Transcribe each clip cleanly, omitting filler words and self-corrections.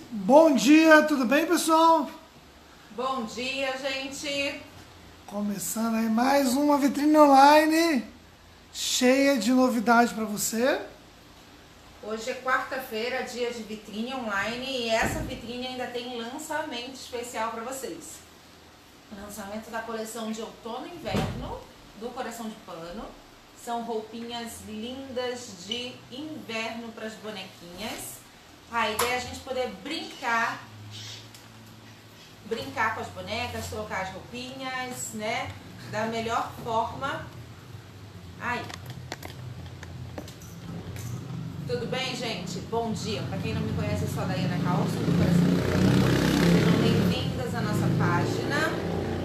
Bom dia, tudo bem, pessoal? Bom dia, gente! Começando aí mais uma vitrine online cheia de novidade para você. Hoje é quarta-feira, dia de vitrine online, e essa vitrine ainda tem lançamento especial para vocês. Lançamento da coleção de outono e inverno do Coração de Pano. São roupinhas lindas de inverno para as bonequinhas. A ideia é a gente poder brincar com as bonecas, trocar as roupinhas, né? Da melhor forma. Aí. Tudo bem, gente? Bom dia. Para quem não me conhece, eu sou a Daiana Calço, do Coração de Pano. Sejam bem-vindas à nossa página.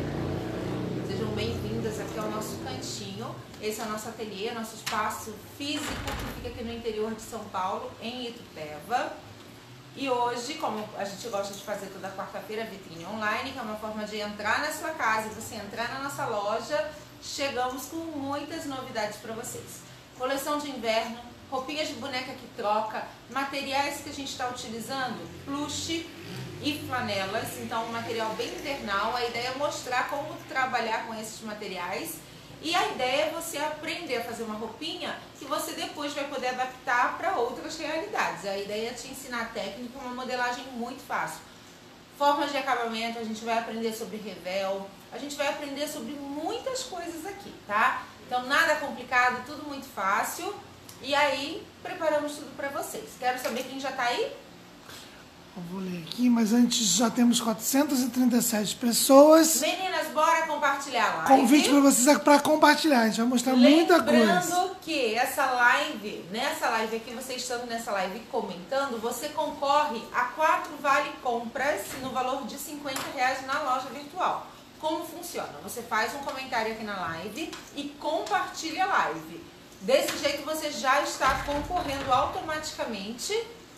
Sejam bem-vindas aqui ao nosso cantinho. Esse é o nosso ateliê, nosso espaço físico que fica aqui no interior de São Paulo, em Itupeva. E hoje, como a gente gosta de fazer toda quarta-feira, vitrine online, que é uma forma de entrar na sua casa e você entrar na nossa loja, chegamos com muitas novidades para vocês. Coleção de inverno, roupinhas de boneca que troca, materiais que a gente está utilizando, plush e flanelas, então um material bem invernal. A ideia é mostrar como trabalhar com esses materiais. E a ideia é você aprender a fazer uma roupinha que você depois vai poder adaptar para outras realidades. A ideia é te ensinar a técnica, uma modelagem muito fácil. Formas de acabamento, a gente vai aprender sobre revel, a gente vai aprender sobre muitas coisas aqui, tá? Então nada complicado, tudo muito fácil. E aí, preparamos tudo para vocês. Quero saber quem já tá aí? Eu vou ler aqui, mas antes já temos 437 pessoas. Meninas, bora compartilhar a live. Convite para vocês para compartilhar, a gente vai mostrar muita coisa. Lembrando que essa live, nessa live aqui, você estando nessa live comentando, você concorre a 4 vale compras no valor de R$50 na loja virtual. Como funciona? Você faz um comentário aqui na live e compartilha a live. Desse jeito você já está concorrendo automaticamente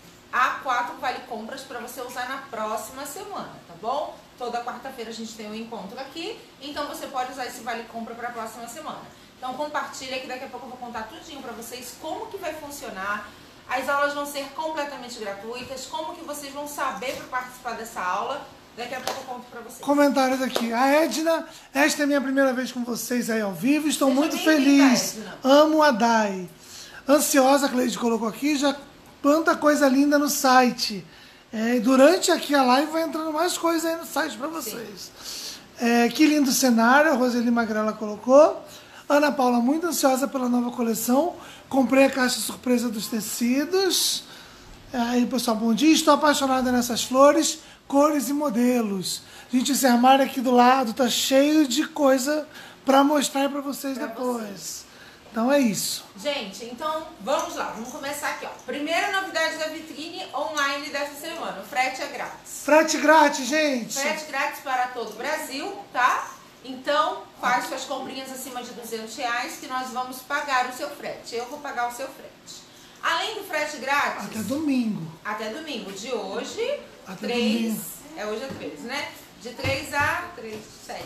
a 4 vale compras para você usar na próxima semana, tá bom? Toda quarta-feira a gente tem um encontro aqui, então você pode usar esse vale compra para a próxima semana. Então compartilha que daqui a pouco eu vou contar tudinho para vocês como que vai funcionar. As aulas vão ser completamente gratuitas, como que vocês vão saber para participar dessa aula. Daqui a pouco eu conto pra vocês. Comentários aqui. A Edna, esta é a minha primeira vez com vocês aí ao vivo. Estou Seja muito feliz. Edna. Amo a Dai. Ansiosa, a Cleide colocou aqui, já quanta coisa linda no site. Durante aqui a live vai entrando mais coisas aí no site para vocês. Que lindo cenário, a Roseli Magrela colocou. Ana Paula, muito ansiosa pela nova coleção. Comprei a caixa surpresa dos tecidos. Aí, pessoal, bom dia. Estou apaixonada nessas flores, cores e modelos. Gente, esse armário aqui do lado tá cheio de coisa para mostrar para vocês depois. Então é isso. Gente, então vamos lá, vamos começar aqui, ó. Primeira novidade da vitrine online dessa semana, o frete é grátis. Frete grátis, gente. Frete grátis para todo o Brasil, tá? Então faz suas comprinhas acima de R$200 que nós vamos pagar o seu frete. Eu vou pagar o seu frete. Além do frete grátis... Até domingo. Até domingo. De hoje, Até 3... domingo. Hoje é 3, né? De 3 a 7.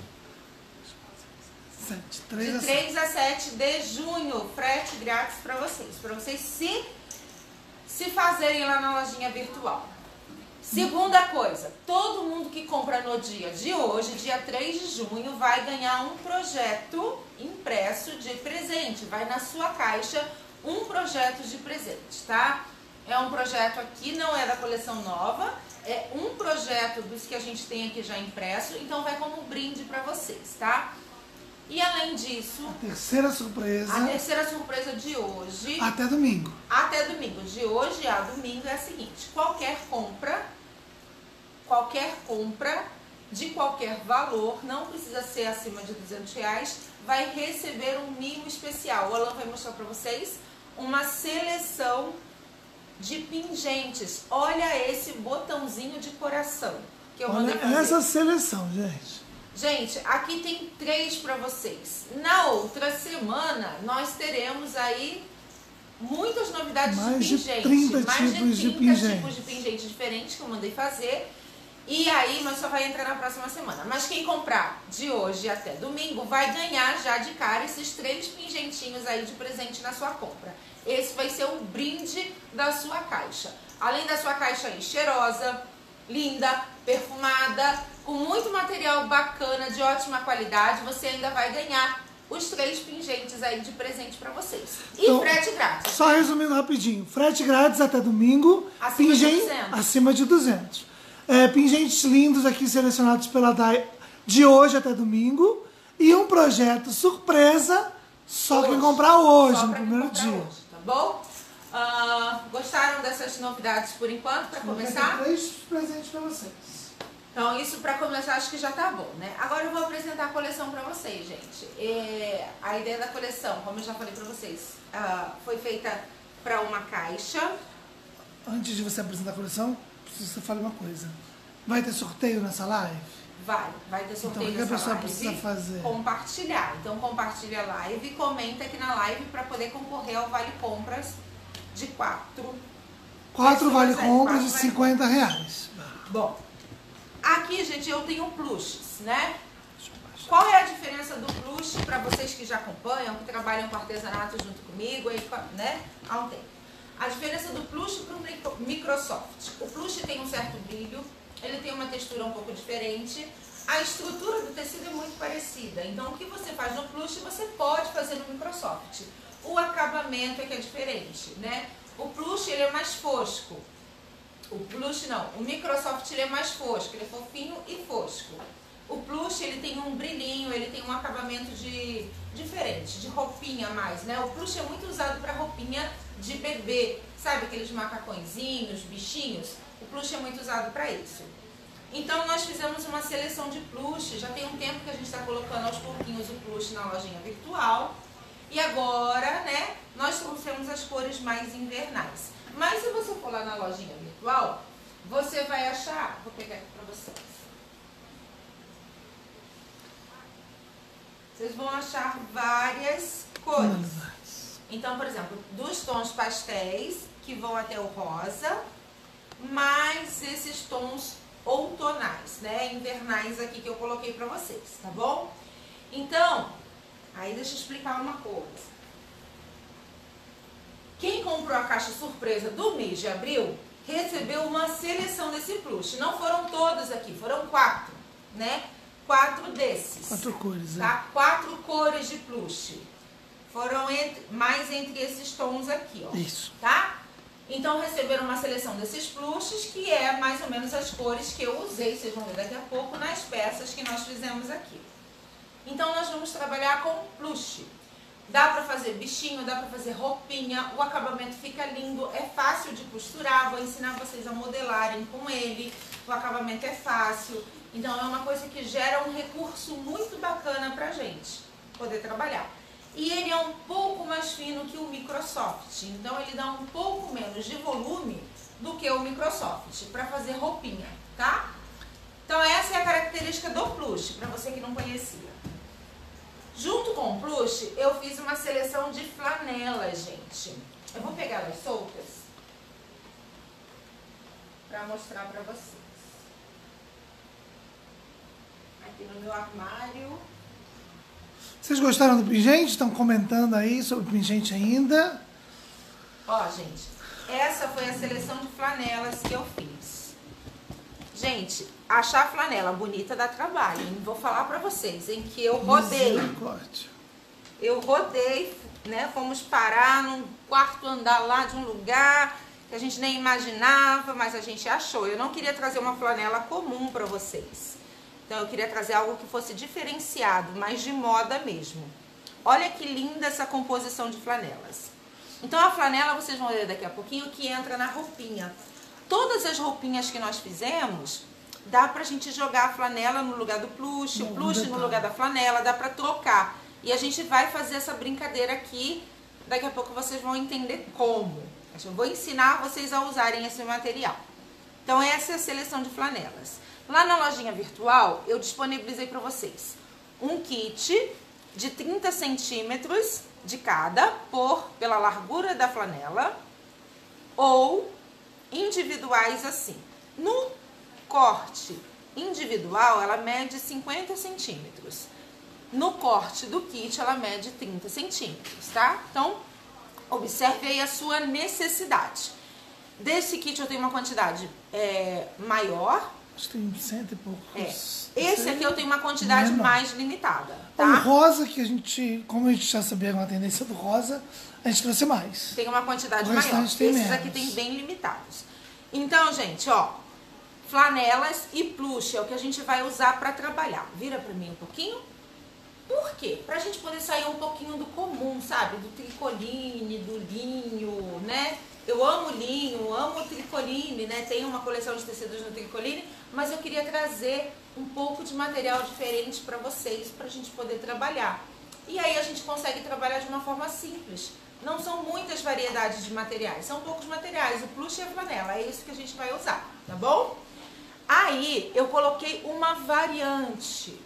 De 3 a 7 de junho, frete grátis para vocês se fazerem lá na lojinha virtual. Segunda coisa, todo mundo que compra no dia de hoje, dia 3 de junho, vai ganhar um projeto impresso de presente. Vai na sua caixa um projeto de presente, tá? É um projeto aqui, não é da coleção nova, é um projeto dos que a gente tem aqui já impresso, então vai como brinde para vocês, tá? E além disso... A terceira surpresa de hoje... Até domingo. Até domingo. De hoje a domingo é a seguinte, qualquer compra de qualquer valor, não precisa ser acima de R$200, vai receber um mimo especial. O Alan vai mostrar para vocês uma seleção de pingentes. Olha esse botãozinho de coração que eu mandei fazer. Essa seleção, gente. Gente, aqui tem 3 para vocês. Na outra semana, nós teremos aí muitas novidades de pingente. Mais de 30 tipos de pingente diferentes que eu mandei fazer. E aí, mas só vai entrar na próxima semana. Mas quem comprar de hoje até domingo vai ganhar já de cara esses 3 pingentinhos aí de presente na sua compra. Esse vai ser o brinde da sua caixa. Além da sua caixa aí cheirosa, linda, perfumada, com muito material bacana, de ótima qualidade, você ainda vai ganhar os 3 pingentes aí de presente pra vocês. E então, frete grátis. Só resumindo rapidinho, frete grátis até domingo, acima de 200. Pingentes lindos aqui selecionados pela Dai de hoje até domingo e um projeto surpresa só hoje. Quem comprar hoje, no primeiro dia. Hoje, tá bom? Gostaram dessas novidades por enquanto, para começar? 3 presentes para vocês. Então, isso para começar acho que já tá bom, né? Agora eu vou apresentar a coleção para vocês, gente. A ideia da coleção, como eu já falei para vocês, foi feita para uma caixa. Antes de você apresentar a coleção, preciso que você fale uma coisa. Vai ter sorteio nessa live? Vai ter sorteio então, nessa live. Precisa fazer? Compartilhar. Então, compartilha a live e comenta aqui na live para poder concorrer ao Vale Compras de 4 Vale Compras de R$50. Bom, aqui, gente, eu tenho plushes, né? Qual é a diferença do plush para vocês que já acompanham, que trabalham com artesanato junto comigo, aí, né? Há um tempo. A diferença do plush para o Microsoft. O plush tem um certo brilho, ele tem uma textura um pouco diferente, a estrutura do tecido é muito parecida. Então, o que você faz no plush, você pode fazer no Microsoft. O acabamento é que é diferente, né? O plush, ele é mais fosco. O plush não, o Microsoft ele é mais fosco, ele é fofinho e fosco. O plush, ele tem um brilhinho, ele tem um acabamento diferente, de roupinha mais, né? O plush é muito usado para roupinha de bebê, sabe aqueles macacõezinhos, bichinhos? O plush é muito usado para isso. Então nós fizemos uma seleção de plush, já tem um tempo que a gente está colocando aos pouquinhos o plush na lojinha virtual. E agora, né, nós trouxemos as cores mais invernais. Mas se você for lá na lojinha virtual, você vai achar... Vou pegar aqui para vocês. Vocês vão achar várias cores. Então, por exemplo, dos tons pastéis, que vão até o rosa, mais esses tons outonais, né, invernais aqui que eu coloquei para vocês, tá bom? Então, aí deixa eu explicar uma coisa. Quem comprou a caixa surpresa do mês de abril, recebeu uma seleção desse plush. Não foram todos aqui, foram 4, né? 4 desses. 4 cores, tá? 4 cores de plush. Foram mais entre esses tons aqui, ó. Isso. Tá? Então receberam uma seleção desses plushes, que é mais ou menos as cores que eu usei, vocês vão ver daqui a pouco, nas peças que nós fizemos aqui. Então nós vamos trabalhar com plush. Dá pra fazer bichinho, dá pra fazer roupinha, o acabamento fica lindo, é fácil de costurar, vou ensinar vocês a modelarem com ele, o acabamento é fácil. Então é uma coisa que gera um recurso muito bacana pra gente poder trabalhar. E ele é um pouco mais fino que o Microsoft, então ele dá um pouco menos de volume do que o Microsoft para fazer roupinha, tá? Então essa é a característica do plush, para você que não conhecia. Junto com o plush, eu fiz uma seleção de flanelas, gente. Eu vou pegar elas soltas para mostrar para vocês. Aqui no meu armário. Vocês gostaram do pingente? Estão comentando aí sobre o pingente ainda? Ó, gente, essa foi a seleção de flanelas que eu fiz. Gente, achar flanela bonita dá trabalho, hein? Vou falar pra vocês, em que eu rodei. Eu rodei, né? Fomos parar num quarto andar lá de um lugar que a gente nem imaginava, mas a gente achou. Eu não queria trazer uma flanela comum pra vocês. Então eu queria trazer algo que fosse diferenciado, mas de moda mesmo. Olha que linda essa composição de flanelas. Então a flanela, vocês vão ver daqui a pouquinho, que entra na roupinha. Todas as roupinhas que nós fizemos, dá pra gente jogar a flanela no lugar do plush, o plush no lugar da flanela, dá pra trocar. E a gente vai fazer essa brincadeira aqui, daqui a pouco vocês vão entender como. Eu vou ensinar vocês a usarem esse material. Então essa é a seleção de flanelas. Lá na lojinha virtual, eu disponibilizei para vocês um kit de 30 centímetros de cada, pela largura da flanela, ou individuais assim. No corte individual, ela mede 50 centímetros. No corte do kit, ela mede 30 centímetros, tá? Então, observe aí a sua necessidade. Desse kit eu tenho uma quantidade maior. Acho que tem 100 e poucos. Esse aqui eu tenho uma quantidade mais limitada, tá? O rosa, que a gente, como a gente já sabia uma tendência do rosa, a gente trouxe mais. Tem uma quantidade maior. Esses aqui tem bem limitados. Então, gente, ó, flanelas e plush é o que a gente vai usar para trabalhar. Vira para mim um pouquinho. Por quê? Pra gente poder sair um pouquinho do comum, sabe? Do tricoline, do linho, né? Eu amo linho, amo tricoline, né? Tem uma coleção de tecidos no tricoline, mas eu queria trazer um pouco de material diferente para vocês, pra gente poder trabalhar. E aí a gente consegue trabalhar de uma forma simples. Não são muitas variedades de materiais, são poucos materiais. O plush e a flanela, é isso que a gente vai usar, tá bom? Aí eu coloquei uma variante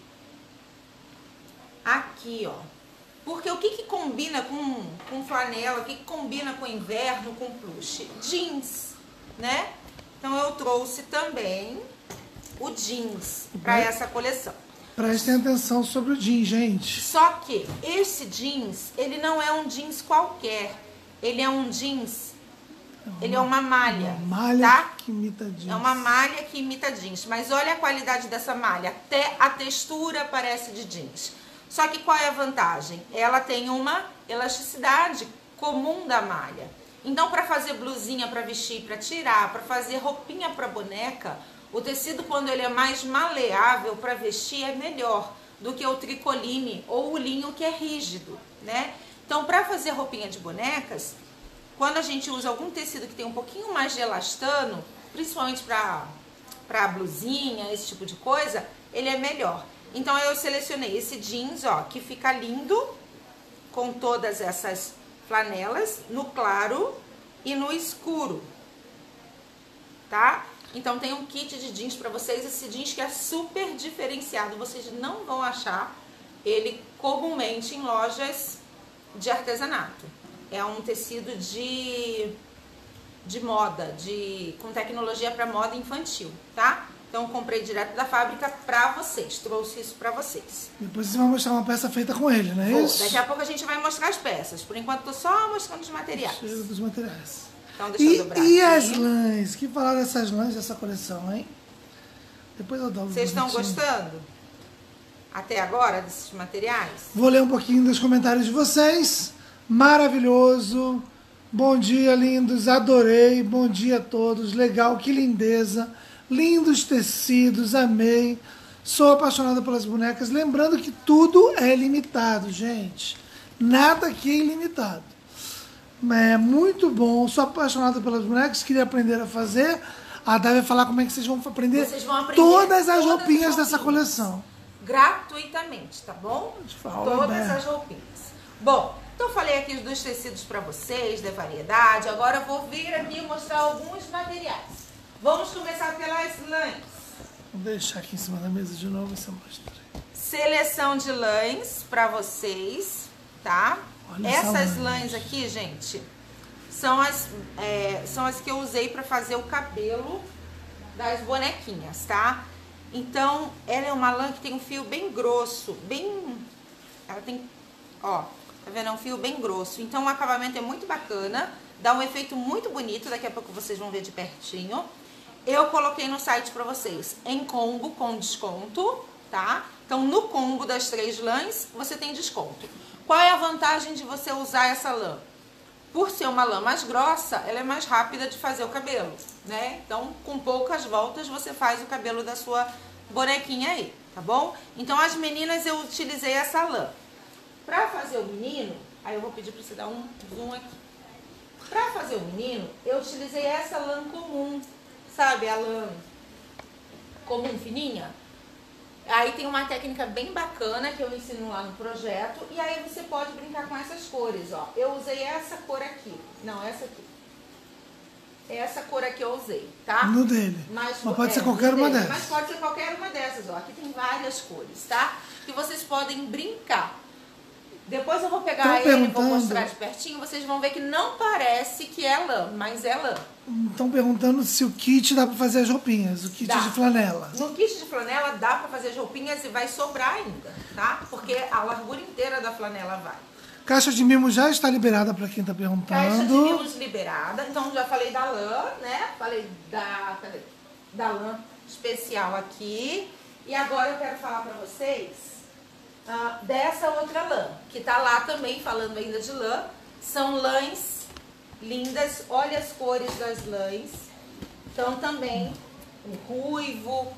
aqui, ó. Porque o que combina com flanela, o que combina com inverno, com plush? Jeans, né? Então eu trouxe também o jeans para essa coleção. Prestem atenção sobre o jeans, gente. Só que esse jeans, ele não é um jeans qualquer. Ele é um jeans, ele é uma malha. Uma malha, tá? Que imita jeans. É uma malha que imita jeans. Mas olha a qualidade dessa malha. Até a textura parece de jeans. Só que qual é a vantagem? Ela tem uma elasticidade comum da malha. Então, para fazer blusinha para vestir, para tirar, para fazer roupinha para boneca, o tecido, quando ele é mais maleável para vestir, é melhor do que o tricoline ou o linho, que é rígido, né? Então, para fazer roupinha de bonecas, quando a gente usa algum tecido que tem um pouquinho mais de elastano, principalmente para blusinha, esse tipo de coisa, ele é melhor. Então eu selecionei esse jeans, ó, que fica lindo, com todas essas flanelas, no claro e no escuro, tá? Então tem um kit de jeans pra vocês, esse jeans que é super diferenciado, vocês não vão achar ele comumente em lojas de artesanato. É um tecido de moda, com tecnologia para moda infantil, tá? Então, comprei direto da fábrica pra vocês. Trouxe isso pra vocês. Depois você vai mostrar uma peça feita com ele, não é isso? Daqui a pouco a gente vai mostrar as peças. Por enquanto, tô só mostrando os materiais. Cheiro dos materiais. Então, deixa eu dobrar e aqui. as lãs? Que falaram dessas lãs dessa coleção, hein? Depois eu dobro. Vocês estão gostando? Até agora, desses materiais? Vou ler um pouquinho dos comentários de vocês. Maravilhoso. Bom dia, lindos. Adorei. Bom dia a todos. Legal, que lindeza. Lindos tecidos, amei. Sou apaixonada pelas bonecas. Lembrando que tudo é limitado, gente. Nada aqui é ilimitado. É muito bom. Sou apaixonada pelas bonecas. Queria aprender a fazer. A Dai vai falar como é que vocês vão aprender, todas as roupinhas dessa coleção. Gratuitamente, tá bom? Todas as roupinhas. Bom, então falei aqui dos tecidos para vocês, da variedade. Agora eu vou vir aqui mostrar alguns materiais. Vamos começar pelas lãs. Vou deixar aqui em cima da mesa de novo e você mostra. Seleção de lãs para vocês, tá? Olha essas lãs aqui, gente, são as que eu usei para fazer o cabelo das bonequinhas, tá? Então, ela é uma lã que tem um fio bem grosso, ela tem, ó, tá vendo? É um fio bem grosso. Então, o acabamento é muito bacana, dá um efeito muito bonito, daqui a pouco vocês vão ver de pertinho. Eu coloquei no site pra vocês em combo com desconto, tá? Então, no combo das 3 lãs, você tem desconto. Qual é a vantagem de você usar essa lã? Por ser uma lã mais grossa, ela é mais rápida de fazer o cabelo, né? Então, com poucas voltas, você faz o cabelo da sua bonequinha aí, tá bom? Então, as meninas, eu utilizei essa lã. Pra fazer o menino, aí eu vou pedir pra você dar um zoom aqui. Pra fazer o menino, eu utilizei essa lã comum, sabe? A lã comum fininha. Aí tem uma técnica bem bacana que eu ensino lá no projeto. E aí você pode brincar com essas cores, ó. Eu usei essa cor aqui. Não, essa aqui. Essa cor aqui eu usei, tá? No dele. Mas pode ser qualquer uma dessas. Mas pode ser qualquer uma dessas, ó. Aqui tem várias cores, tá? Que vocês podem brincar. Depois eu vou pegar ele e vou mostrar de pertinho. Vocês vão ver que não parece que é lã, mas é lã. Estão perguntando se o kit dá pra fazer as roupinhas, o kit de flanela. No kit de flanela dá pra fazer as roupinhas e vai sobrar ainda, tá? Porque a largura inteira da flanela vai. Caixa de mimos já está liberada para quem está perguntando. Caixa de mimos liberada. Então, já falei da lã, né? Falei da lã especial aqui. E agora eu quero falar para vocês dessa outra lã, que tá lá também, falando ainda de lã. São lãs lindas. Olha as cores das lãs. Então, também o ruivo,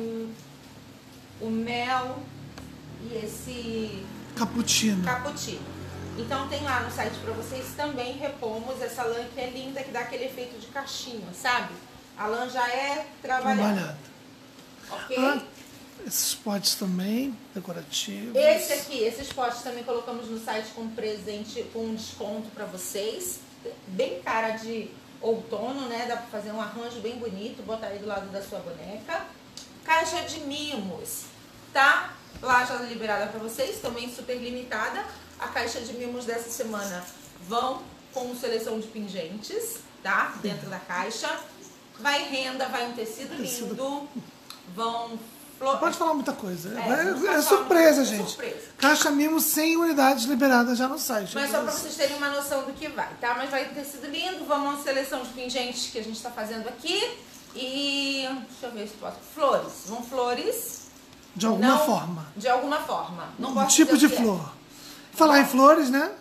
o mel e esse Cappuccino. Então tem lá no site para vocês também repomos essa lã que é linda, que dá aquele efeito de cachinho, sabe? A lã já é trabalhada. Ok? Esses potes também, decorativos. Esses potes também colocamos no site com presente, com desconto para vocês. Bem cara de outono, né? Dá para fazer um arranjo bem bonito, botar aí do lado da sua boneca. Caixa de mimos, tá? Lá já liberada para vocês, também super limitada. A caixa de mimos dessa semana vão com seleção de pingentes, tá? Dentro da caixa. Vai renda, vai um tecido lindo. Vão flor... Pode falar muita coisa. É surpresa, gente. Surpresa. Caixa mimos 100 unidades liberadas já no site. Mas só para vocês terem uma noção do que vai, tá? Mas vai um tecido lindo. Vamos uma seleção de pingentes que a gente está fazendo aqui. E deixa eu ver se posso. Flores. Vão flores. De alguma forma. De alguma forma. Não Um tipo de flor. Falar em flores, né?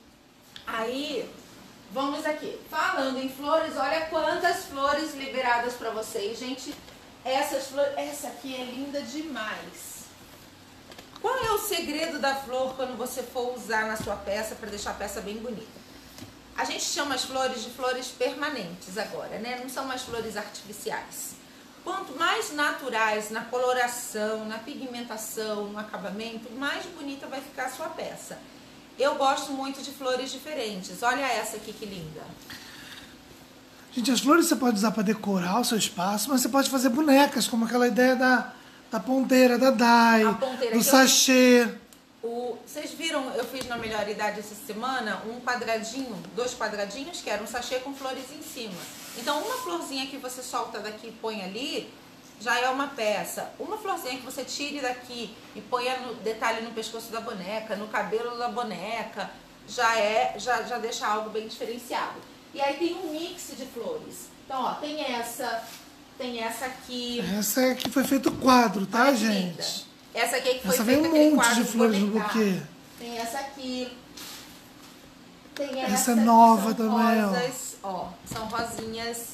Aí, vamos aqui. Falando em flores, olha quantas flores liberadas para vocês, gente. Essas flores, essa aqui é linda demais. Qual é o segredo da flor quando você for usar na sua peça para deixar a peça bem bonita? A gente chama as flores de flores permanentes agora, né? Não são mais flores artificiais. Quanto mais naturais na coloração, na pigmentação, no acabamento, mais bonita vai ficar a sua peça. Eu gosto muito de flores diferentes. Olha essa aqui que linda. Gente, as flores você pode usar para decorar o seu espaço, mas você pode fazer bonecas, como aquela ideia da ponteira, da Dai, do sachê. Vocês viram, eu fiz na Melhor Idade essa semana um quadradinho, 2 quadradinhos, que era um sachê com flores em cima. Então, uma florzinha que você solta daqui e põe ali, já é uma peça. Uma florzinha que você tire daqui e ponha no detalhe no pescoço da boneca, no cabelo da boneca, já deixa algo bem diferenciado. E aí tem um mix de flores. Então, ó, tem essa aqui. Essa aqui foi feito quadro, tá, gente? Linda. Essa aqui que foi essa feita vem um monte de flores no buquê. Tem essa aqui. Tem essa é nova são também, rosas, ó. São rosinhas.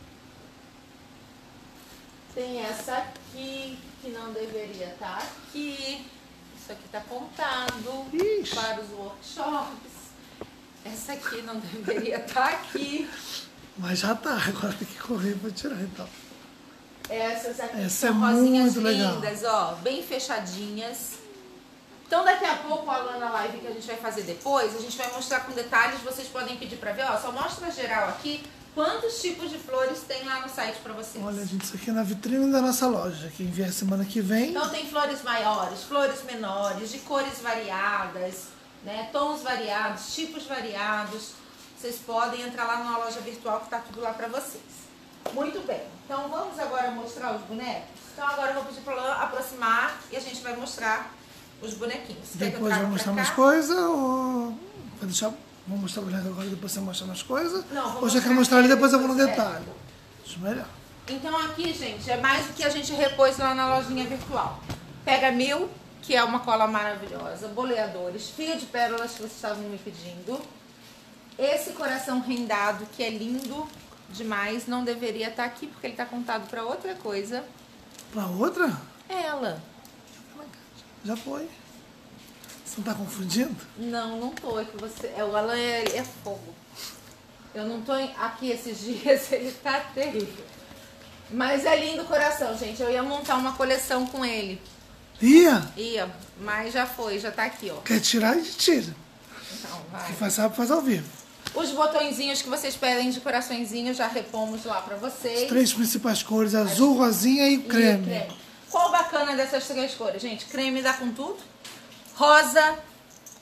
Tem essa aqui, que não deveria estar aqui. Isso aqui tá apontado para os workshops. Essa aqui não deveria estar aqui. Mas já tá, agora tem que correr para tirar então. Essas aqui essa são é rosinhas muito lindas, ó, bem fechadinhas. Então daqui a pouco, lá na live que a gente vai fazer depois, a gente vai mostrar com detalhes, vocês podem pedir para ver, ó, só mostra geral aqui quantos tipos de flores tem lá no site para vocês. Olha, gente, isso aqui é na vitrine da nossa loja, quem vier semana que vem. Então tem flores maiores, flores menores, de cores variadas, né, tons variados, tipos variados. Vocês podem entrar lá na loja virtual que tá tudo lá para vocês. Muito bem, então vamos agora mostrar os bonecos. Então agora eu vou pedir para ela aproximar e a gente vai mostrar os bonequinhos. Depois eu vou mostrar mais coisas ou vai deixar, vou mostrar o boneco agora e depois você mostra mais coisas? Não, ou já quer mostrar ali depois eu vou no detalhe? Acho melhor. Então aqui, gente, é mais do que a gente repôs lá na lojinha virtual. Pega mil, que é uma cola maravilhosa, boleadores, fio de pérolas que vocês estavam me pedindo. Esse coração rendado, que é lindo demais, não deveria estar aqui porque ele está contado para outra coisa. Para outra? Ela. Já foi. Você não tá confundindo? Não, não tô. É que você. O Alan é fogo. Eu não tô aqui esses dias, ele tá terrível. Mas é lindo o coração, gente. Eu ia montar uma coleção com ele. Ia, mas já foi, já tá aqui, ó. Quer tirar, a gente tira. Então, vai. Quem faz sabe, faz ao vivo. Os botõezinhos que vocês pedem de coraçõezinho já repomos lá pra vocês. As 3 principais cores, azul, rosinha e creme. Qual bacana dessas 3 cores, gente? Creme dá com tudo. Rosa.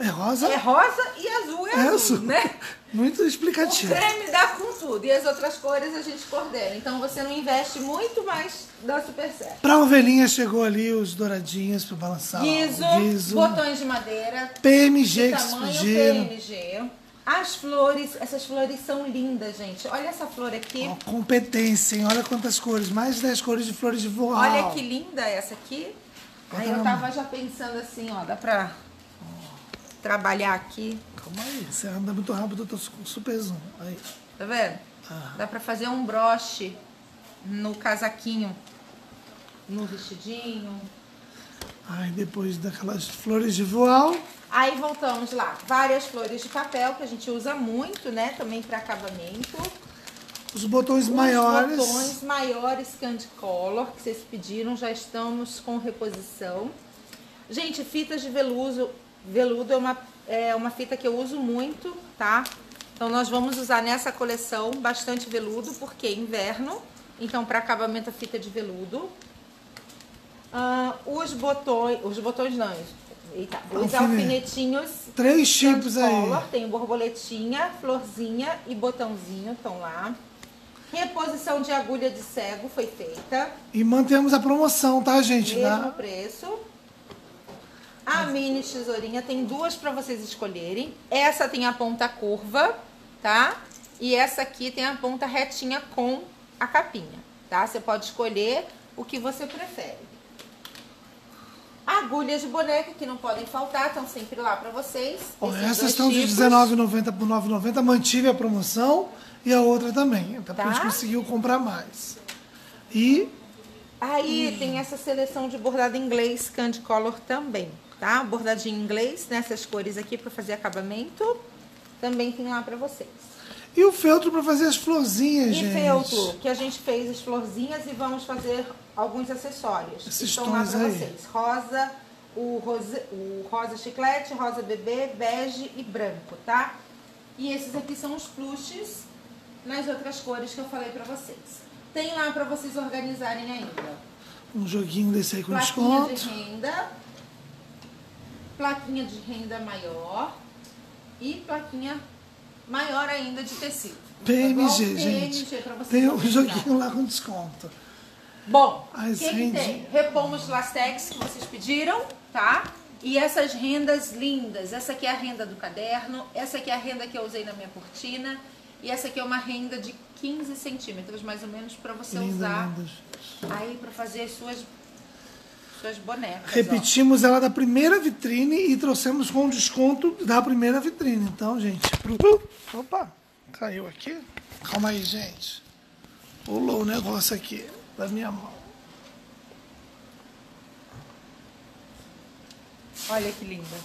É rosa? É rosa e azul é azul, né? Muito O explicativo. creme dá com tudo. E as outras cores a gente coordena. Então você não investe muito, mas dá super certo. Pra ovelhinha chegou ali os douradinhos pra balançar. Guiso, botões de madeira. PMG De que tamanho explodiram. PMG. As flores, essas flores são lindas, gente. Olha essa flor aqui. Ó, competência, hein? Olha quantas cores. Mais de 10 cores de flores de voal. Olha que linda essa aqui. Aí eu na tava já pensando assim, ó, dá pra trabalhar aqui. Calma aí, você anda muito rápido, eu tô com super zoom. Aí. Tá vendo? Dá pra fazer um broche no casaquinho, no vestidinho. Aí depois daquelas flores de voal. Aí voltamos lá, várias flores de papel que a gente usa muito, né? Também para acabamento. Os botões maiores. Os botões maiores Candy Color que vocês pediram, já estamos com reposição. Gente, fitas de veludo é uma fita que eu uso muito, tá? Então nós vamos usar nessa coleção bastante veludo, porque é inverno. Então para acabamento a fita de veludo. Os botões não, eita, os alfinetinhos. 3 chips aí. Color, tem borboletinha, florzinha e botãozinho, estão lá. Reposição de agulha de cego foi feita. E mantemos a promoção, tá, gente? Mesmo preço. A mini tesourinha tem 2 para vocês escolherem. Essa tem a ponta curva, tá? E essa aqui tem a ponta retinha com a capinha, tá? Você pode escolher o que você prefere. Agulhas de boneca que não podem faltar, estão sempre lá para vocês. Ó, essas estão de R$19,90 por R$9,90. Mantive a promoção e a outra também. Até porque a gente conseguiu comprar mais. E aí tem essa seleção de bordado inglês Candy Color também, tá? Bordadinho inglês nessas cores aqui para fazer acabamento. Também tem lá para vocês. E o feltro para fazer as florzinhas, gente. E feltro, que a gente fez as florzinhas e vamos fazer alguns acessórios. Esses estão lá para aí. vocês. Rosa, o rosa chiclete, rosa bebê, bege e branco, tá? E esses aqui são os plushes nas outras cores que eu falei para vocês. Tem lá para vocês organizarem ainda. Um joguinho desse aí com plaquinha desconto. de renda, plaquinha de renda maior e plaquinha maior ainda de tecido. PMG, tá gente. PMG pra vocês Tem um organizarem. joguinho lá com desconto. Bom, o As que tem? Repomos lastex que vocês pediram, tá? E essas rendas lindas. Essa aqui é a renda do caderno. Essa aqui é a renda que eu usei na minha cortina. E essa aqui é uma renda de 15 centímetros, mais ou menos, para você usar aí para fazer as suas bonecas. Repetimos ela da primeira vitrine e trouxemos com desconto da primeira vitrine. Então, gente, opa, caiu aqui. Calma aí, gente. Pulou o negócio aqui da minha mão. Olha que linda.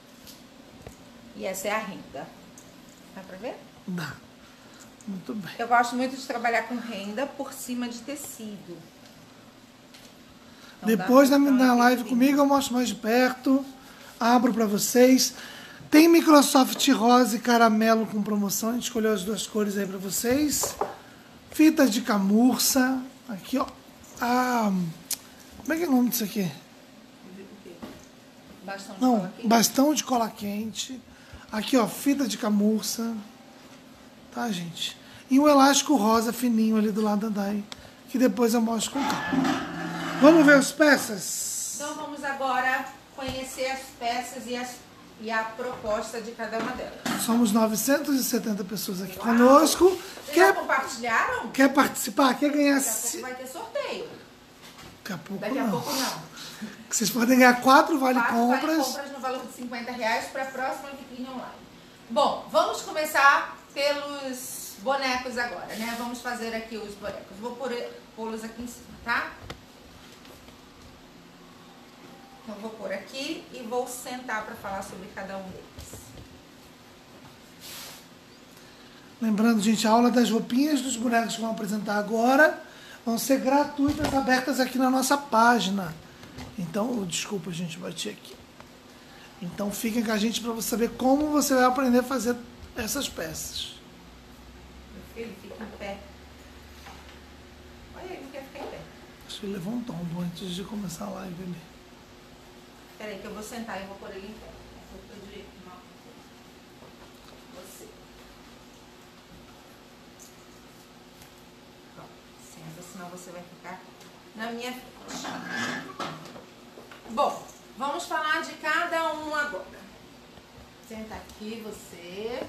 E essa é a renda. Dá pra ver? Dá. Muito bem. Eu gosto muito de trabalhar com renda por cima de tecido. Então, depois da live comigo eu mostro mais de perto. Abro para vocês. Tem Microsoft rosa e caramelo com promoção. A gente escolheu as 2 cores aí para vocês. Fitas de camurça. Aqui, ó. Como é que é o nome disso aqui? Bastão de Não, cola quente. bastão de cola quente. Aqui, ó, fita de camurça. Tá, gente? E um elástico rosa fininho ali do lado da Dai, que depois eu mostro com calma. Vamos ver as peças? Então vamos agora conhecer as peças e a proposta de cada uma delas. Somos 970 pessoas aqui conosco. Vocês já compartilharam? Quer participar? Quer ganhar... Daqui a pouco vai ter sorteio. Daqui a pouco não. Vocês podem ganhar 4 vale 4 compras. vale compras no valor de R$50 para a próxima vitrine online. Bom, vamos começar pelos bonecos agora, né? Vamos fazer aqui os bonecos. Vou pô-los aqui em cima, tá? Então vou pôr aqui e vou sentar para falar sobre cada um deles. Lembrando, gente, a aula das roupinhas dos bonecos que vão apresentar agora vão ser gratuitas, abertas aqui na nossa página. Então, desculpa, gente, bati aqui. Então, fiquem com a gente para você saber como você vai aprender a fazer essas peças. Meu filho, fica em pé. Olha, ele não quer ficar em pé. Acho que ele levou um tombo antes de começar a live ali. Peraí que eu vou sentar e vou pôr ele em pé. Vou pôr direito, não. senão você vai ficar na minha frente. Bom, vamos falar de cada um agora. Senta aqui você.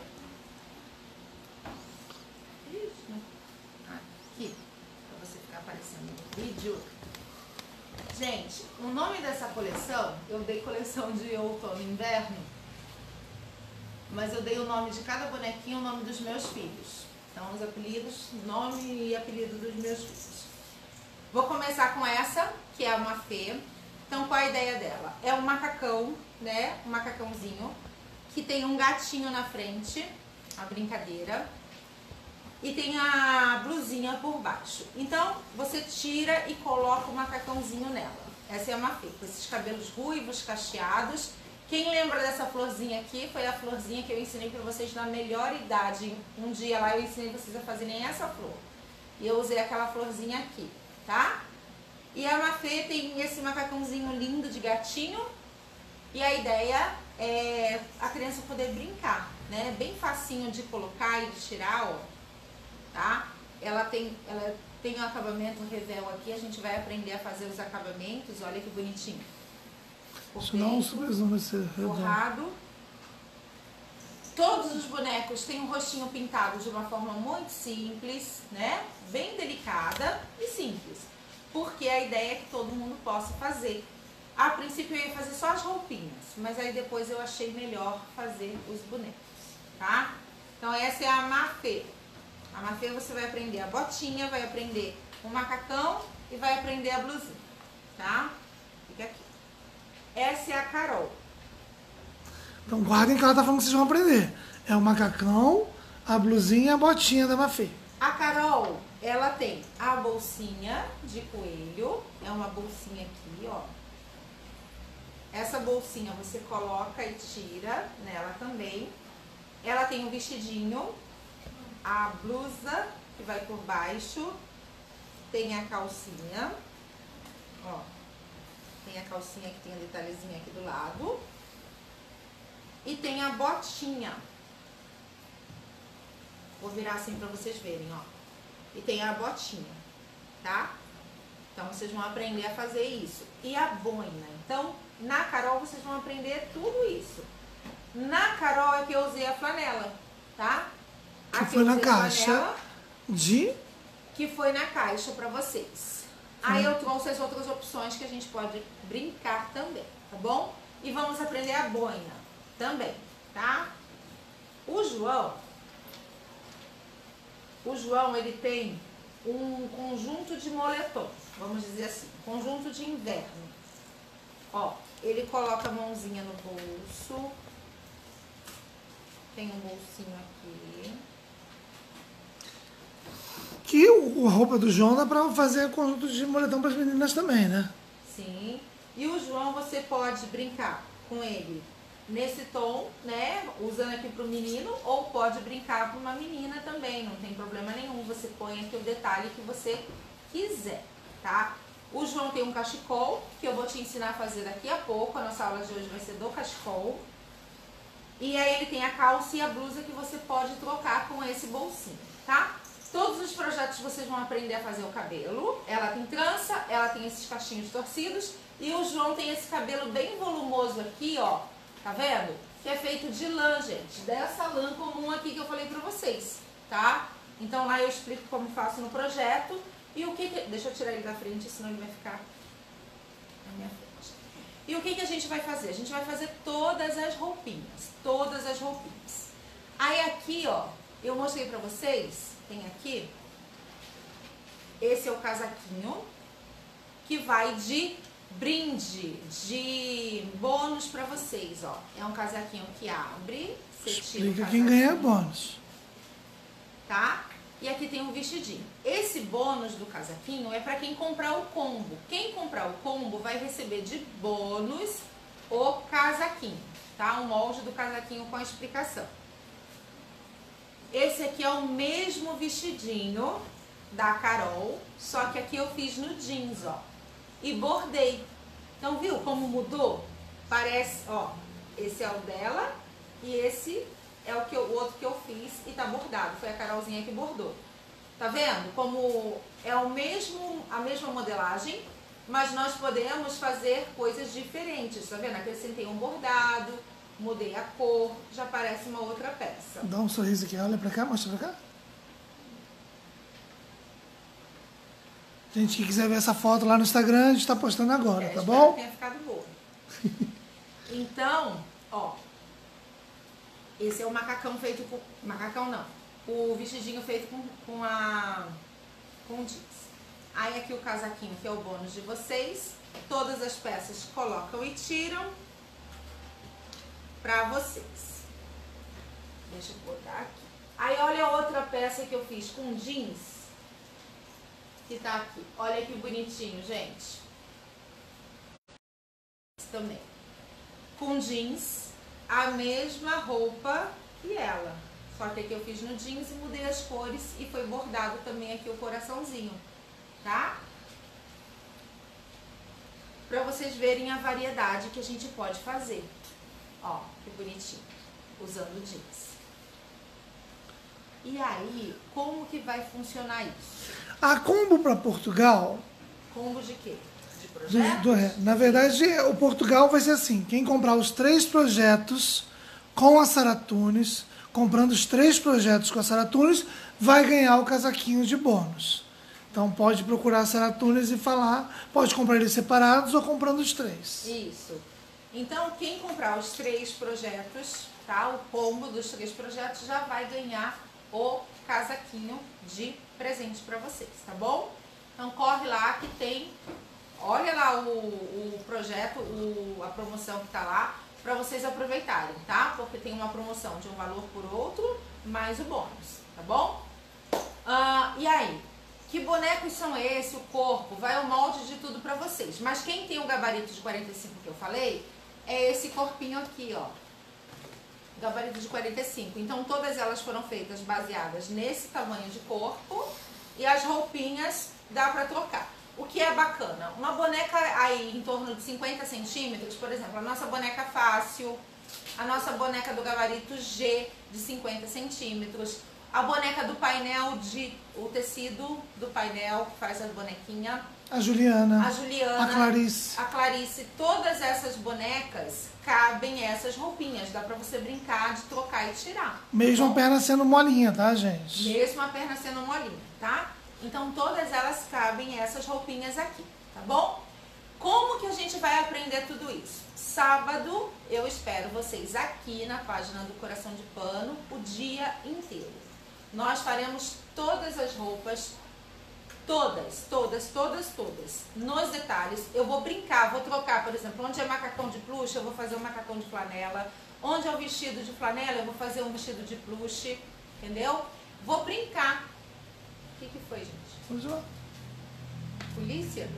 Aqui, para você ficar aparecendo no vídeo. Gente, o nome dessa coleção, eu dei coleção de outono e inverno, mas eu dei o nome de cada bonequinho, o nome dos meus filhos. Então, os apelidos, nome e apelido dos meus filhos. Vou começar com essa, que é uma Fê. Então, qual a ideia dela? É um macacão, né? Um macacãozinho, que tem um gatinho na frente, a brincadeira, e tem a blusinha por baixo. Então, você tira e coloca o macacãozinho nela. Essa é uma Fê, com esses cabelos ruivos, cacheados. Quem lembra dessa florzinha aqui? Foi a florzinha que eu ensinei para vocês na melhor idade. Um dia lá eu ensinei vocês a fazerem essa flor. E eu usei aquela florzinha aqui, tá? E a Mafê tem esse macacãozinho lindo de gatinho. E a ideia é a criança poder brincar, né? Bem facinho de colocar e de tirar, ó. Tá? Ela tem um acabamento revel aqui. A gente vai aprender a fazer os acabamentos. Olha que bonitinho. Senão não vai ser forrado. Todos os bonecos têm um rostinho pintado de uma forma muito simples, né? Bem delicada e simples. Porque a ideia é que todo mundo possa fazer. A princípio eu ia fazer só as roupinhas, mas aí depois eu achei melhor fazer os bonecos, tá? Então essa é a Mafê. A Mafê você vai aprender a botinha, vai aprender o macacão e vai aprender a blusinha, tá? Fica aqui. Essa é a Carol. Então guardem que ela tá falando que vocês vão aprender. É o macacão, a blusinha e a botinha da Mafê. A Carol, ela tem a bolsinha de coelho. É uma bolsinha aqui, ó. Essa bolsinha você coloca e tira nela também. Ela tem um vestidinho, a blusa que vai por baixo, tem a calcinha, ó. Tem a calcinha que tem a detalhezinha aqui do lado. E tem a botinha. Vou virar assim pra vocês verem, ó. E tem a botinha, tá? Então, vocês vão aprender a fazer isso. E a boina. Então, na Carol, vocês vão aprender tudo isso. Na Carol é que eu usei a flanela, tá? Que foi na caixa de... Que foi na caixa pra vocês. Aí eu trouxe as outras opções que a gente pode brincar também, tá bom? E vamos aprender a boina também, tá? O João, ele tem um conjunto de moletom, vamos dizer assim, conjunto de inverno. Ó, ele coloca a mãozinha no bolso, tem um bolsinho aqui. Que a roupa do João dá pra fazer conjunto de moletom para as meninas também, né? Sim. E o João você pode brincar com ele nesse tom, né? Usando aqui pro menino, ou pode brincar com uma menina também, não tem problema nenhum. Você põe aqui o detalhe que você quiser, tá? O João tem um cachecol, que eu vou te ensinar a fazer daqui a pouco. A nossa aula de hoje vai ser do cachecol. E aí ele tem a calça e a blusa que você pode trocar com esse bolsinho, tá? Todos os projetos vocês vão aprender a fazer o cabelo. Ela tem trança, ela tem esses cachinhos torcidos. E o João tem esse cabelo bem volumoso aqui, ó. Tá vendo? Que é feito de lã, gente. Dessa lã comum aqui que eu falei pra vocês, tá? Então lá eu explico como faço no projeto. E o que... Deixa eu tirar ele da frente, senão ele vai ficar na minha frente. E o que a gente vai fazer? A gente vai fazer todas as roupinhas. Todas as roupinhas. Aí aqui, ó, eu mostrei pra vocês... Tem aqui, esse é o casaquinho que vai de brinde, de bônus pra vocês, ó. É um casaquinho que abre, você tira o casaquinho. Quem ganha é bônus. Tá? E aqui tem um vestidinho. Esse bônus do casaquinho é pra quem comprar o combo. Quem comprar o combo vai receber de bônus o casaquinho, tá? O molde do casaquinho com a explicação. Esse aqui é o mesmo vestidinho da Carol, só que aqui eu fiz no jeans, ó. E bordei. Então, viu como mudou? Parece, ó, esse é o dela e esse é o outro que eu fiz e tá bordado. Foi a Carolzinha que bordou. Tá vendo? Como é a mesma modelagem, mas nós podemos fazer coisas diferentes. Tá vendo? Acrescentei um bordado, mudei a cor, já parece uma outra peça. Dá um sorriso aqui, olha pra cá, mostra pra cá. Gente que quiser ver essa foto lá no Instagram, a gente tá postando agora, tá bom? Que tenha ficado boa. Então, ó, esse é o macacão feito com... Macacão não. O vestidinho feito com jeans. Aí aqui o casaquinho, que é o bônus de vocês. Todas as peças colocam e tiram pra vocês. Deixa eu botar aqui. Aí olha a outra peça que eu fiz com jeans. Que tá aqui. Olha que bonitinho, gente. Esse também. Com jeans, a mesma roupa que ela. Só que aqui eu fiz no jeans e mudei as cores e foi bordado também aqui o coraçãozinho, tá? Pra vocês verem a variedade que a gente pode fazer. Ó, que bonitinho. Usando jeans. E aí, como que vai funcionar isso? A combo para Portugal... Combo de quê? De projetos? Na verdade, o Portugal vai ser assim. Quem comprar os 3 projetos com a Sara Tunes, comprando os 3 projetos com a Sara Tunes, vai ganhar o casaquinho de bônus. Então pode procurar a Sara Tunes e falar, pode comprar eles separados ou comprando os 3. Isso. Então quem comprar os 3 projetos, tá? O combo dos 3 projetos já vai ganhar o casaquinho de presente para vocês, tá bom? Então corre lá que tem, olha lá o projeto, a promoção que tá lá, para vocês aproveitarem, tá? Porque tem uma promoção de um valor por outro, mais o bônus, tá bom? E aí, que bonecos são esses, o corpo, vai o molde de tudo para vocês. Mas quem tem o gabarito de 45 que eu falei, é esse corpinho aqui, ó. Gabarito de 45. Então todas elas foram feitas baseadas nesse tamanho de corpo e as roupinhas dá para trocar. O que é bacana, uma boneca aí em torno de 50 centímetros, por exemplo, a nossa boneca fácil, a nossa boneca do gabarito G de 50 centímetros, a boneca do painel, o tecido do painel que faz a bonequinha, a Juliana, a Clarice, todas essas bonecas cabem essas roupinhas, dá pra você brincar de trocar e tirar. Mesmo a perna sendo molinha, tá, gente? Mesmo a perna sendo molinha, tá? Então todas elas cabem essas roupinhas aqui, tá bom? Como que a gente vai aprender tudo isso? Sábado eu espero vocês aqui na página do Coração de Pano o dia inteiro. Nós faremos todas as roupas, todas, nos detalhes. Eu vou brincar, vou trocar, por exemplo, onde é macacão de plush, eu vou fazer um macacão de flanela. Onde é um vestido de flanela, eu vou fazer um vestido de plush, entendeu? Vou brincar. O que foi, gente? Vamos lá. Polícia?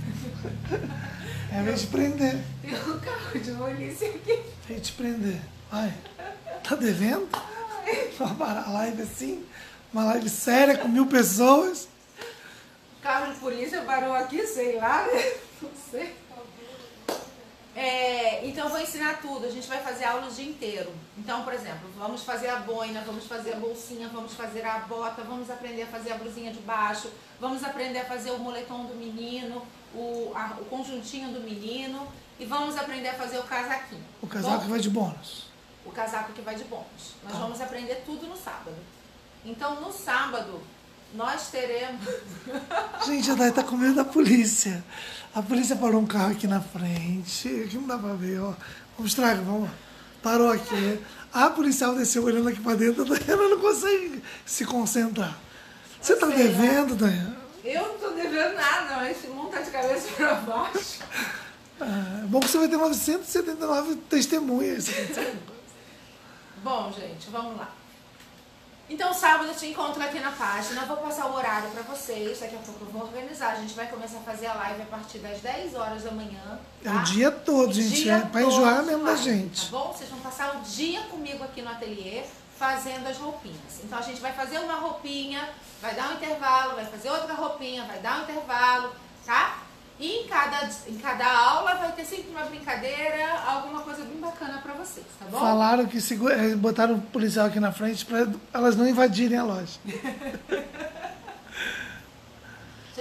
É vez de prender. Tem um carro de polícia aqui. Vem te prender. Vai. Tá devendo? Uma live assim, uma live séria com 1000 pessoas. Carro de polícia parou aqui, sei lá, né? Não sei. Então eu vou ensinar tudo, a gente vai fazer aula o dia inteiro. Então, por exemplo, vamos fazer a boina, vamos fazer a bolsinha, vamos fazer a bota, vamos aprender a fazer a blusinha de baixo, vamos aprender a fazer o moletom do menino, o conjuntinho do menino e vamos aprender a fazer o casaquinho. O casaco que vai de bônus. O casaco que vai de bônus. Nós vamos aprender tudo no sábado. Então, no sábado, nós teremos... Gente, a Day tá com medo da polícia. A polícia parou um carro aqui na frente. Aqui não dá pra ver, ó. Vamos estragar, vamos lá. Parou aqui. A policial desceu olhando aqui pra dentro. A Dayana não consegue se concentrar. Você tá devendo, Dayana? Eu não tô devendo nada, mas esse mundo tá de cabeça pra baixo. É bom que você vai ter 979 testemunhas. Bom, gente, vamos lá. Então, sábado eu te encontro aqui na página, eu vou passar o horário pra vocês, daqui a pouco eu vou organizar, a gente vai começar a fazer a live a partir das 10 horas da manhã, tá? É o dia todo, gente, é pra enjoar mesmo da gente. Tá bom? Vocês vão passar o dia comigo aqui no ateliê, fazendo as roupinhas. Então, a gente vai fazer uma roupinha, vai dar um intervalo, vai fazer outra roupinha, vai dar um intervalo, tá? E em cada aula vai ter sempre uma brincadeira, alguma coisa bem bacana pra vocês, tá bom? Falaram que botaram o policial aqui na frente pra elas não invadirem a loja.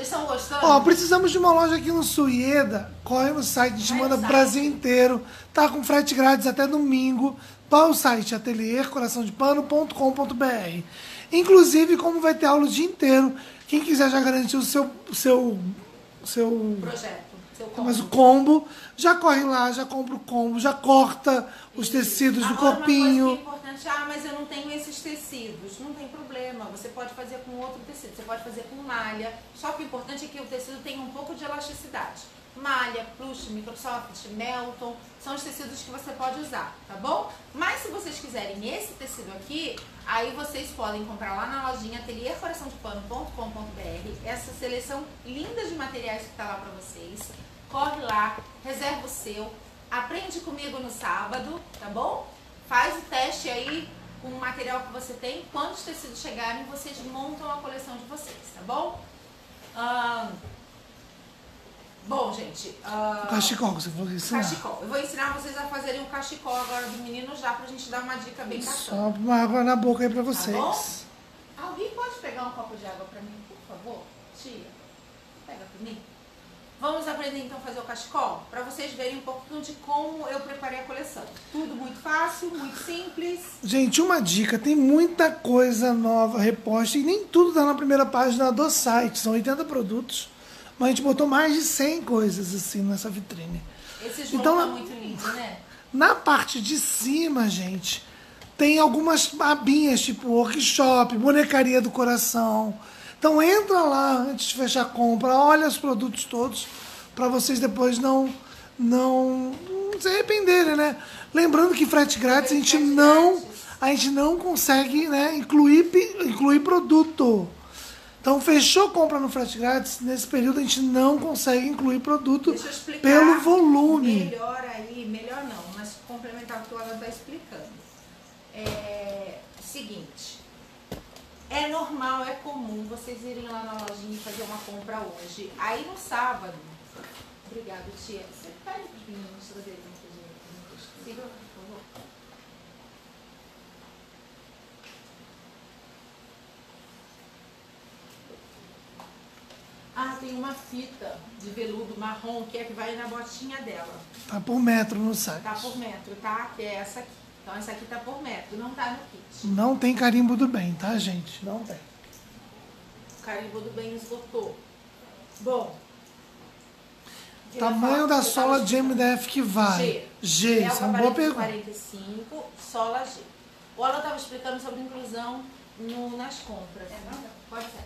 Vocês estão gostando? Ó, precisamos de uma loja aqui no Suieda. Corre no site, a gente manda pro Brasil inteiro. Tá com frete grátis até domingo. Para o site ateliercoraçãodepano.com.br. Inclusive, como vai ter aula o dia inteiro, quem quiser já garantir o seu projeto, seu combo. Mas o combo, já corre lá, já compra o combo, já corta os tecidos do corpinho. Uma coisa que é importante, mas eu não tenho esses tecidos. Não tem problema, você pode fazer com outro tecido, você pode fazer com malha. Só que o importante é que o tecido tenha um pouco de elasticidade. Malha, plush, Microsoft, Melton, são os tecidos que você pode usar, tá bom? Mas se vocês quiserem esse tecido aqui, aí vocês podem comprar lá na lojinha ateliercoraçãodepano.com.br essa seleção linda de materiais que tá lá pra vocês. Corre lá, reserva o seu, aprende comigo no sábado, tá bom? Faz o teste aí com o material que você tem. Quando os tecidos chegarem, vocês montam a coleção de vocês, tá bom? Bom, gente... Cachecol, você falou que ensinar. Cachecol. Eu vou ensinar vocês a fazerem o cachecol agora do menino já pra gente dar uma dica bem bacana. Só uma água na boca aí pra vocês. Tá bom? Alguém pode pegar um copo de água pra mim, por favor? Tia, pega pra mim. Vamos aprender então a fazer o cachecol? Pra vocês verem um pouquinho de como eu preparei a coleção. Tudo muito fácil, muito simples. Gente, uma dica, tem muita coisa nova reposta e nem tudo tá na primeira página do site. São 80 produtos. Mas a gente botou mais de 100 coisas assim nessa vitrine. Esse João então, tá muito lindo, né? Na parte de cima, gente, tem algumas abinhas, tipo workshop, bonecaria do coração. Então entra lá antes de fechar a compra, olha os produtos todos, para vocês depois não se arrependerem, né? Lembrando que frete grátis a gente não consegue, né, incluir produto. Então, fechou compra no frete grátis, nesse período a gente não consegue incluir produto pelo volume. Melhor não, mas complementar o que o Alan está explicando. Seguinte, é normal, é comum vocês irem lá na lojinha e fazer uma compra hoje. Aí no sábado, obrigada, tia. Você pede para os meninos trazerem uma coisa. Siga, por favor. Tem uma fita de veludo marrom que vai na botinha dela. Tá por metro no site. Tá por metro, tá? Que é essa aqui. Então essa aqui tá por metro, não tá no kit. Não tem carimbo do bem, tá, gente? Não tem. O carimbo do bem esgotou. Bom. Tamanho da sola de MDF que vai? G. Essa é uma boa pergunta. 45, sola G. O Alan tava explicando sobre inclusão nas compras. Pode ser.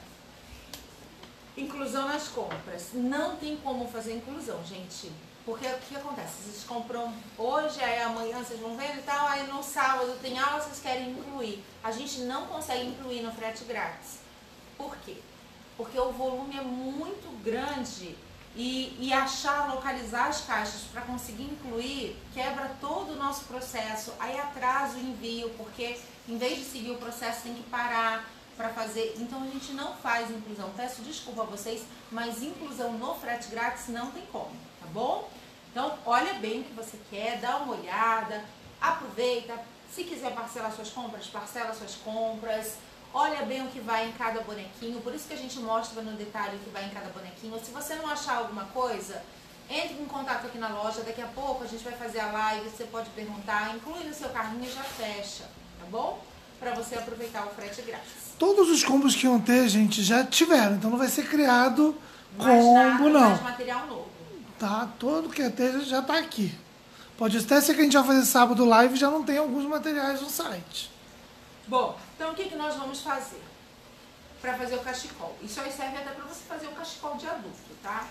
Inclusão nas compras. Não tem como fazer inclusão, gente. Porque o que acontece? Vocês compram hoje, aí amanhã vocês vão vendo e tal, aí no sábado tem aula, vocês querem incluir. A gente não consegue incluir no frete grátis. Por quê? Porque o volume é muito grande e localizar as caixas para conseguir incluir, quebra todo o nosso processo. Aí atrasa o envio, porque em vez de seguir o processo tem que parar para fazer, então a gente não faz inclusão. Peço desculpa a vocês, mas inclusão no frete grátis não tem como, tá bom? Então olha bem o que você quer, dá uma olhada, aproveita, se quiser parcelar suas compras, parcela suas compras, olha bem o que vai em cada bonequinho, por isso que a gente mostra no detalhe o que vai em cada bonequinho. Se você não achar alguma coisa, entre em contato aqui na loja, daqui a pouco a gente vai fazer a live, você pode perguntar, inclui no seu carrinho e já fecha, tá bom? Para você aproveitar o frete grátis. Todos os combos que iam ter, gente, já tiveram. Então não vai ser criado mais combo, nada, não. Mais material novo. Tá, todo que ia ter já tá aqui. Pode até ser que a gente vai fazer sábado live e já não tem alguns materiais no site. Bom, então o que nós vamos fazer para fazer o cachecol? Isso aí serve até para você fazer o cachecol de adulto, tá?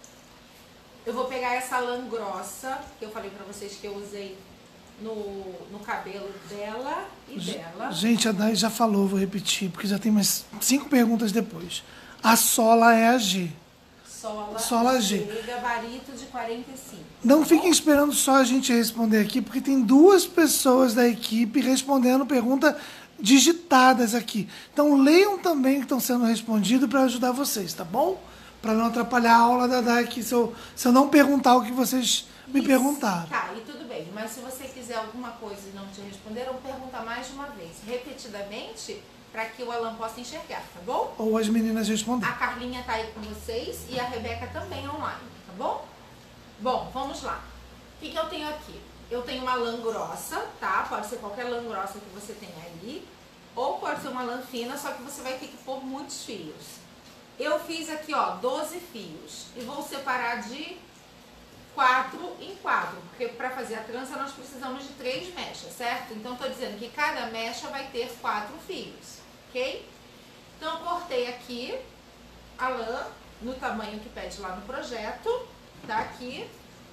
Eu vou pegar essa lã grossa, que eu falei para vocês que eu usei no cabelo dela e dela. Gente, a Dai já falou, vou repetir, porque já tem mais 5 perguntas depois. A sola é a G. Sola G. Gabarito de 45. Não fiquem esperando só a gente responder aqui, porque tem 2 pessoas da equipe respondendo perguntas digitadas aqui. Então leiam também o que estão sendo respondidos para ajudar vocês, tá bom? Para não atrapalhar a aula da Dai aqui, se eu não perguntar o que vocês me perguntaram. Tá, e tudo bem, mas se você quiser alguma coisa e não te responderam, pergunta mais de uma vez, repetidamente, para que o Alan possa enxergar, tá bom? Ou as meninas respondem. A Carlinha tá aí com vocês e a Rebeca também online, tá bom? Bom, vamos lá. O que eu tenho aqui? Eu tenho uma lã grossa, tá? Pode ser qualquer lã grossa que você tenha aí. Ou pode ser uma lã fina, só que você vai ter que pôr muitos fios. Eu fiz aqui, ó, 12 fios. E vou separar de 4 em 4. Porque para fazer a trança nós precisamos de 3 mechas, certo? Então tô dizendo que cada mecha vai ter 4 fios, ok? Então eu cortei aqui a lã no tamanho que pede lá no projeto, tá aqui.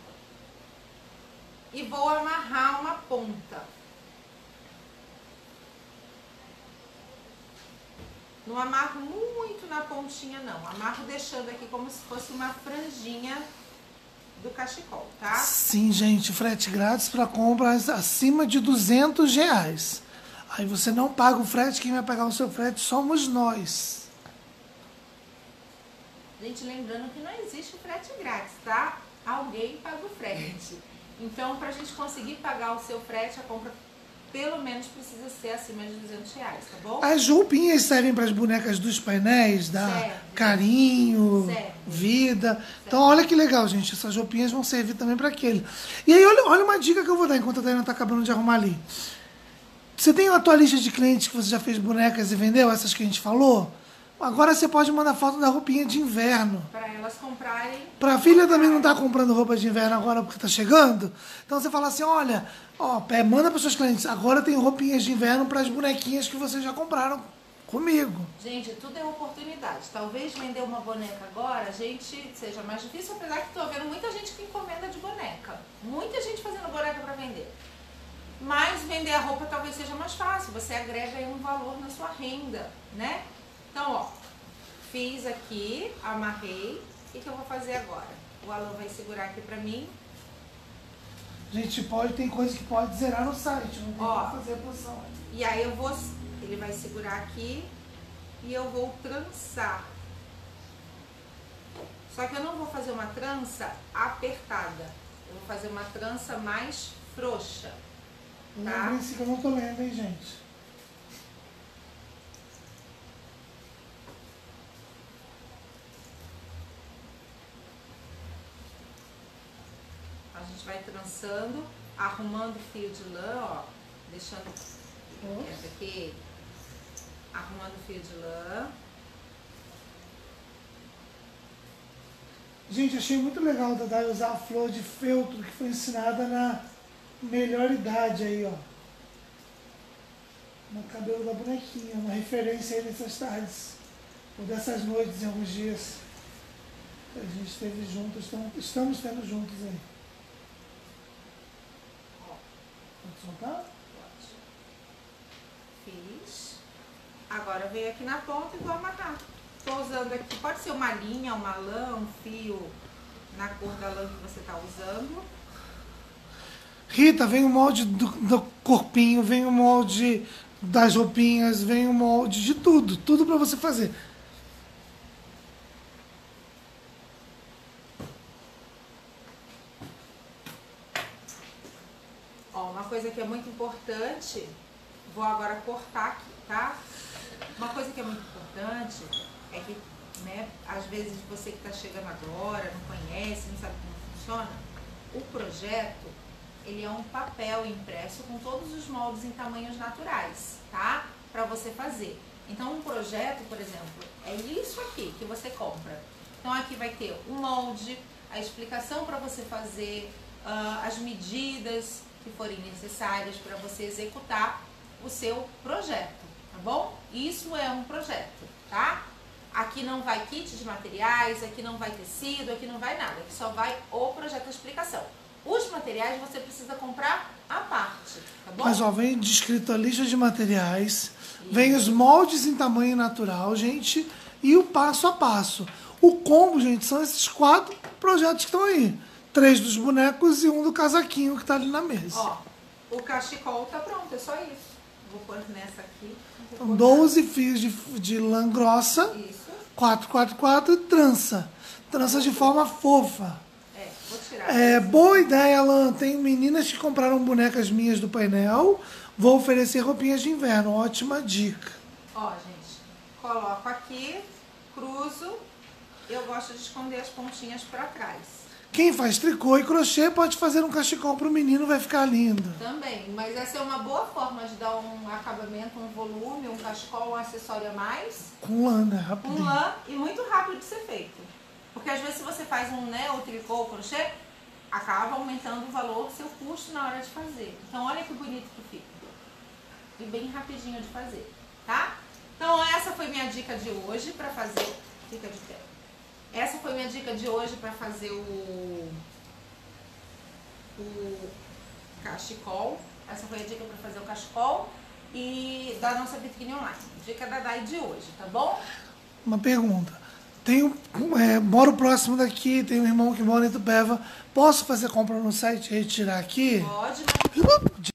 E vou amarrar uma ponta. Não amarro muito na pontinha, não. Amarro deixando aqui como se fosse uma franjinha do cachecol, tá? Sim, gente, frete grátis para compras acima de R$200. Aí você não paga o frete, quem vai pagar o seu frete somos nós. Gente, lembrando que não existe frete grátis, tá? Alguém paga o frete. Então, pra gente conseguir pagar o seu frete, a compra pelo menos precisa ser acima de R$200, tá bom? As roupinhas servem para as bonecas dos painéis, da Serve. Carinho, Serve. Vida. Então, olha que legal, gente. Essas roupinhas vão servir também para aquele. E aí, olha uma dica que eu vou dar enquanto a Dayana tá acabando de arrumar ali. Você tem a tua lista de clientes que você já fez bonecas e vendeu, essas que a gente falou? Agora você pode mandar foto da roupinha de inverno. Para elas comprarem. Pra filha também não tá comprando roupa de inverno agora porque tá chegando. Então você fala assim, olha, ó, manda para seus clientes. Agora tem roupinhas de inverno para as bonequinhas que vocês já compraram comigo. Gente, tudo é oportunidade. Talvez vender uma boneca agora, gente, seja mais difícil, apesar que tô vendo muita gente que encomenda de boneca. Muita gente fazendo boneca para vender. Mas vender a roupa talvez seja mais fácil. Você agrega aí um valor na sua renda, né? Então, ó, fiz aqui, amarrei. O que eu vou fazer agora? O Alan vai segurar aqui pra mim. Gente, tem coisa que pode zerar no site, não tem Ó. como fazer a posição. E aí ele vai segurar aqui e eu vou trançar. Só que eu não vou fazer uma trança apertada. Eu vou fazer uma trança mais frouxa. Tá? Lembrem-se que eu não tô lendo, hein, gente? A gente vai trançando, arrumando o fio de lã, ó, deixando essa aqui, arrumando o fio de lã. Gente, achei muito legal da Day usar a flor de feltro que foi ensinada na melhor idade aí, ó. No cabelo da bonequinha, uma referência aí dessas tardes, ou dessas noites em alguns dias que a gente esteve juntos, estamos tendo juntos aí. Pode soltar? Pode. Fiz. Agora veio aqui na ponta e vou amarrar. Tô usando aqui, pode ser uma linha, uma lã, um fio na cor da lã que você tá usando. Rita, vem o molde do corpinho, vem o molde das roupinhas, vem o molde de tudo, tudo pra você fazer. Ó, uma coisa que é muito importante, vou agora cortar aqui, tá? Uma coisa que é muito importante é que, né, às vezes você que tá chegando agora, não conhece, não sabe como funciona, o projeto, ele é um papel impresso com todos os moldes em tamanhos naturais, tá? Pra você fazer. Então, um projeto, por exemplo, é isso aqui que você compra. Então, aqui vai ter um molde, a explicação para você fazer, as medidas que forem necessárias para você executar o seu projeto, tá bom? Isso é um projeto, tá? Aqui não vai kit de materiais, aqui não vai tecido, aqui não vai nada, aqui só vai o projeto da explicação. Os materiais você precisa comprar à parte, tá bom? Mas ó, vem descrito a lista de materiais, vem os moldes em tamanho natural, gente, e o passo a passo. O combo, gente, são esses 4 projetos que estão aí. 3 dos bonecos e 1 do casaquinho que tá ali na mesa. Ó, o cachecol tá pronto, é só isso. Vou pôr nessa aqui. Então, 12 fios de lã grossa, Isso. 4, 4, 4 e trança. Trança de forma fofa. Vou tirar. Boa ideia, Alan. Tem meninas que compraram bonecas minhas do painel. Vou oferecer roupinhas de inverno. Ótima dica. Ó, gente, coloco aqui, cruzo. Eu gosto de esconder as pontinhas pra trás. Quem faz tricô e crochê pode fazer um cachecol pro menino, vai ficar lindo. Também, mas essa é uma boa forma de dar um acabamento, um volume, um cachecol, um acessório a mais. Com lã, né? Com Rapidinho. lã e muito rápido de ser feito. Porque às vezes se você faz o tricô ou crochê, acaba aumentando o valor, seu custo na hora de fazer. Então olha que bonito que fica. E bem rapidinho de fazer, tá? Então essa foi minha dica de hoje pra fazer... Fica de pé. Essa foi minha dica de hoje para fazer o cachecol. Essa foi a dica para fazer o cachecol e da nossa vitrine online. Dica da Dai de hoje, tá bom? Uma pergunta. Moro próximo daqui, tenho um irmão que mora em Itupeva. Posso fazer compra no site e retirar aqui? Pode, mas...